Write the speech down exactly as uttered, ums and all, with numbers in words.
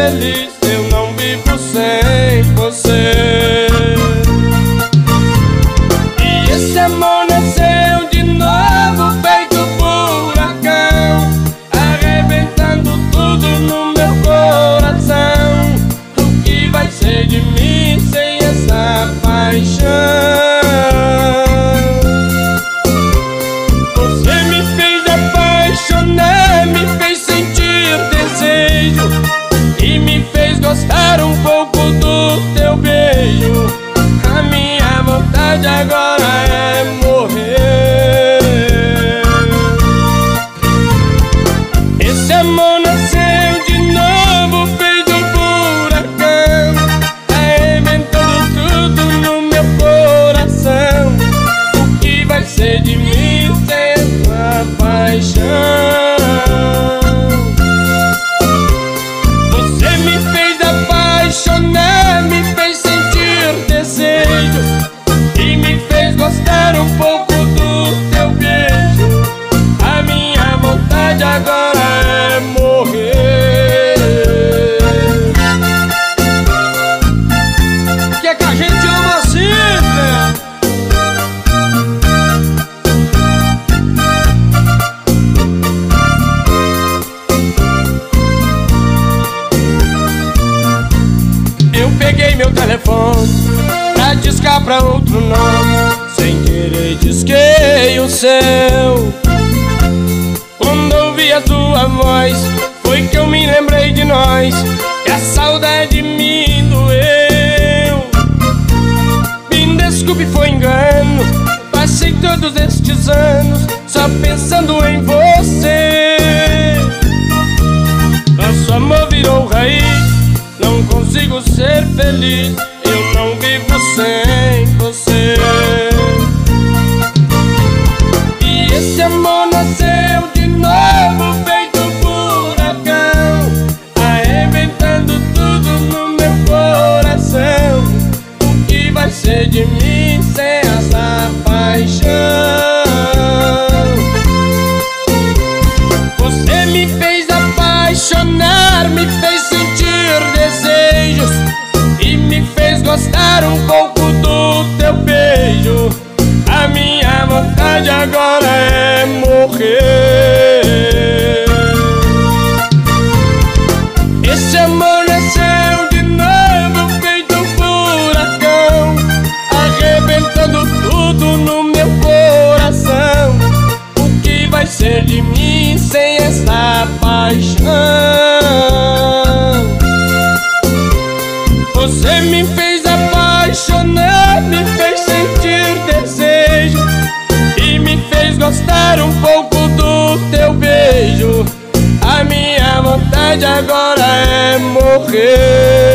feliz, eu não vivo sem você. E esse amor nasceu de novo, feito furacão, arrebentando tudo no meu coração. O que vai ser de mim sem essa paixão? Você me fez apaixonar, me fez sentir desejo e me fez gostar um pouco do teu beijo. A minha vontade agora é morrer. Esse amor nasceu de novo, feito um furacão, arrebentando tudo no meu coração. O que vai ser de mim sem essa paixão? Você me fez apaixonar, me fez sentir desejo e me fez gostar um pouco do teu beijo. A minha vontade agora é morrer. Que é que a gente ama assim, velho? Eu peguei meu telefone pra discar pra outro nome, sem querer disquei o seu. Quando ouvi a tua voz, foi que eu me lembrei de nós, e a saudade me doeu. Me desculpe, foi engano, passei todos estes anos só pensando em você. Nosso amor virou raiz, não consigo ser feliz, eu não vivo sem você. E esse amor nasceu de novo, feito um furacão, arrebentando tudo no meu coração. O que vai ser de mim sem essa paixão? Você me fez apaixonar, me fez sentir desejos e me fez gostar um pouco do teu beijo. A minha vontade agora é morrer. Esse amor nasceu de novo, feito um furacão, arrebentando tudo no meu coração. O que vai ser de mim sem essa paixão? Você me fez apaixonar, me fez sentir desejo e me fez gostar um pouco do teu beijo. A minha vontade agora é morrer.